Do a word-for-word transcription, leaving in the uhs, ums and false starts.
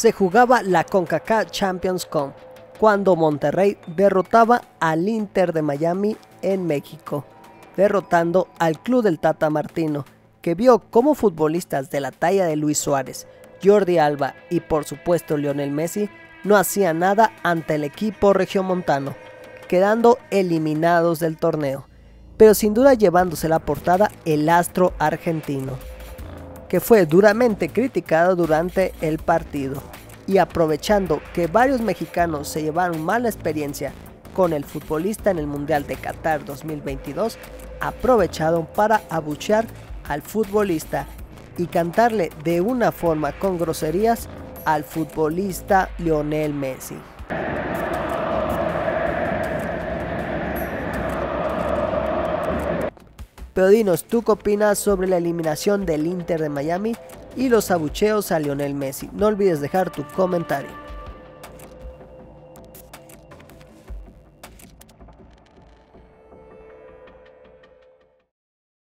se jugaba la CONCACAF Champions Cup, cuando Monterrey derrotaba al Inter de Miami en México, derrotando al club del Tata Martino, que vio cómo futbolistas de la talla de Luis Suárez, Jordi Alba y por supuesto Lionel Messi no hacían nada ante el equipo regiomontano, quedando eliminados del torneo, pero sin duda llevándose la portada el astro argentino, que fue duramente criticado durante el partido, y aprovechando que varios mexicanos se llevaron mala experiencia con el futbolista en el Mundial de Qatar dos mil veintidós, aprovecharon para abuchear al futbolista y cantarle de una forma con groserías al futbolista Lionel Messi. Pero dinos, ¿tú qué opinas sobre la eliminación del Inter de Miami y los abucheos a Lionel Messi? No olvides dejar tu comentario.